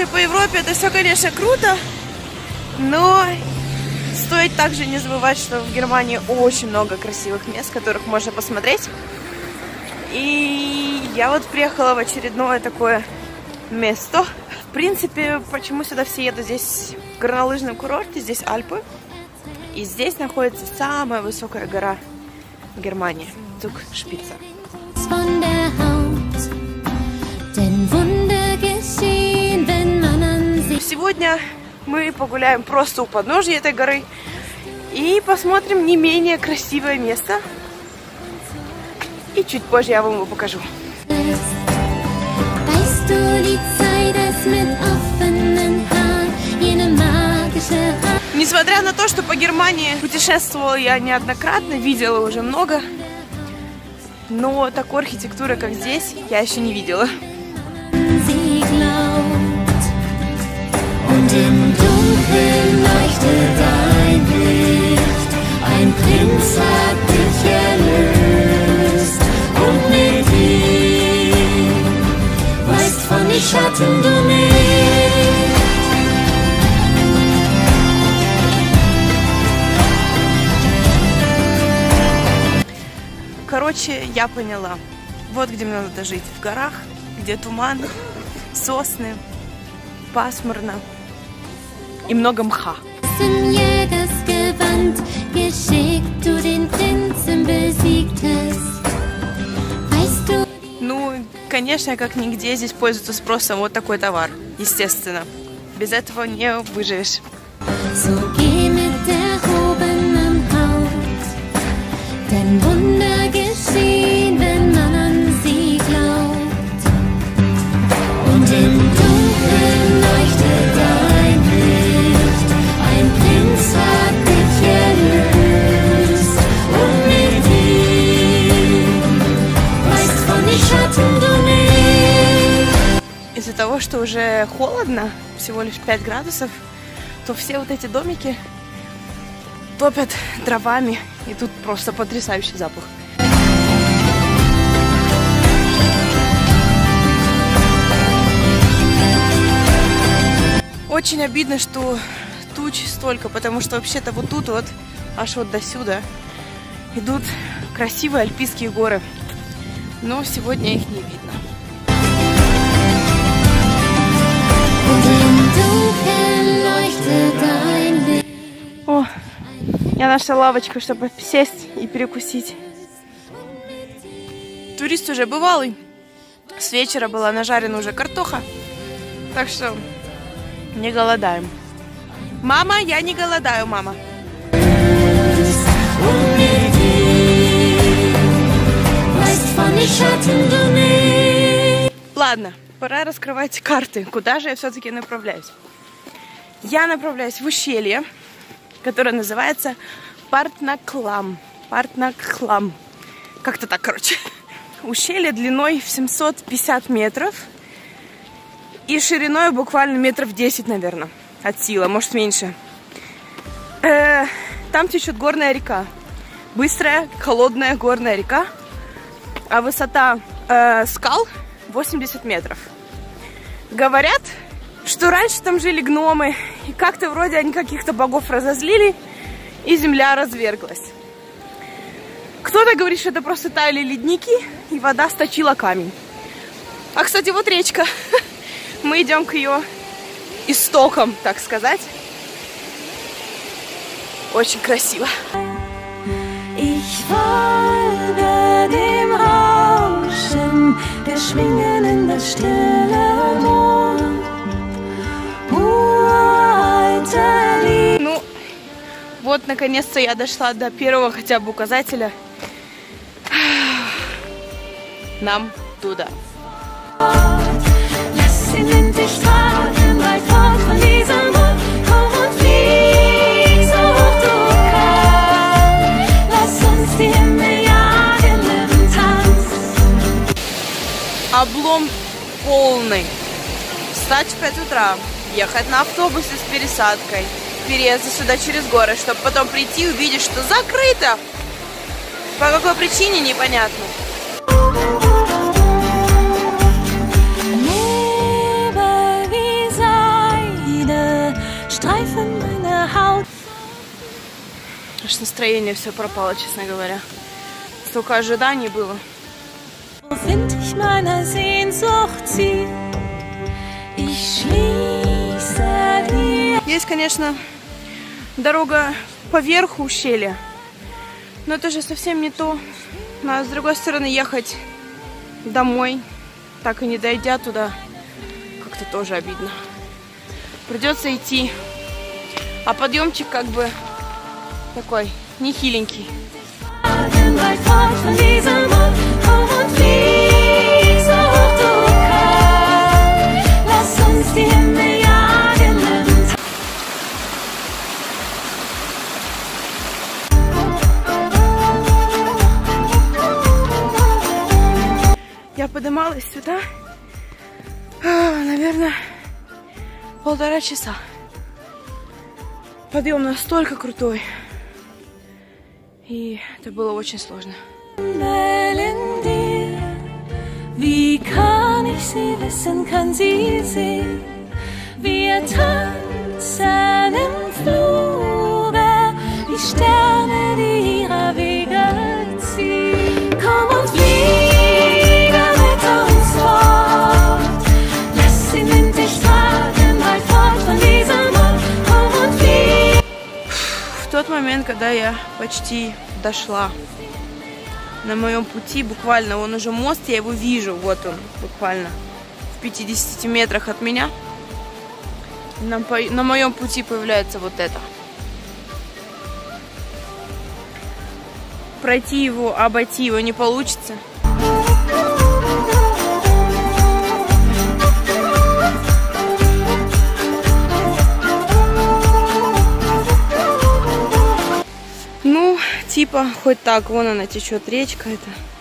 путешествие по Европе, это все, конечно, круто, но стоит также не забывать, что в Германии очень много красивых мест, которых можно посмотреть. И я вот приехала в очередное такое место. В принципе, почему сюда все едут? Здесь горнолыжный курорт, здесь Альпы. И здесь находится самая высокая гора в Германии, Зugspitze. Сегодня мы погуляем просто у подножия этой горы и посмотрим не менее красивое место. И чуть позже я вам его покажу. Несмотря на то, что по Германии путешествовала я неоднократно, видела уже много, но такой архитектуры, как здесь, я еще не видела. Короче, я поняла. Вот где мне надо жить. В горах, где туман, сосны, пасмурно и много мха. Ну, конечно, как нигде здесь пользуется спросом вот такой товар. Естественно. Без этого не выживешь. Из-за того, что уже холодно, всего лишь 5 градусов, то все вот эти домики топят дровами, и тут просто потрясающий запах. Очень обидно, что туч столько, потому что вообще-то вот тут вот, аж вот до сюда, идут красивые альпийские горы, но сегодня их не видно. О, я нашла лавочку, чтобы сесть и перекусить. Турист уже бывалый. С вечера была нажарена уже картоха, так что не голодаем. Мама, я не голодаю, мама. Ладно, пора раскрывать карты. Куда же я все-таки направляюсь? Я направляюсь в ущелье, которое называется Партнаклам. Партнаклам. Как-то так, короче. Ущелье длиной в 750 метров и шириной буквально метров 10, наверное, от силы, может меньше. Там течет горная река. Быстрая, холодная горная река. А высота скал 80 метров. Говорят, что раньше там жили гномы, и как-то вроде они каких-то богов разозлили, и земля разверглась. Кто-то говорит, что это просто таяли ледники, и вода сточила камень. А, кстати, вот речка. Мы идем к ее истокам, так сказать. Очень красиво. Ну, вот, наконец-то я дошла до первого хотя бы указателя. Нам туда. Облом полный. Встать в 5 утра, ехать на автобусе с пересадкой, переезда сюда через горы, чтобы потом прийти и увидеть, что закрыто. По какой причине, непонятно. Аж настроение все пропало, честно говоря. Столько ожиданий было. Есть, конечно, дорога поверх ущелья, но это же совсем не то. Но с другой стороны, ехать домой, так и не дойдя туда, как-то тоже обидно. Придется идти. А подъемчик как бы такой нехиленький. Я поднималась сюда, наверное, 1,5 часа. Подъем настолько крутой. И это было очень сложно. Wie kann ich sie wissen, kann sie sehen? Wir tanzen im Fluge, die Sterne, die ihrer Wege ziehen. Komm und fliege mit uns fort, lass den Wind dich tragen, weit fort von diesem Ort. Komm und fliege. В тот момент, когда я почти дошла, на моем пути, буквально, он уже мост, я его вижу, вот он, буквально в 50 метрах от меня. На моем пути появляется вот это. Пройти его, обойти его не получится. Ну, типа, хоть так, вон она течет, речка эта.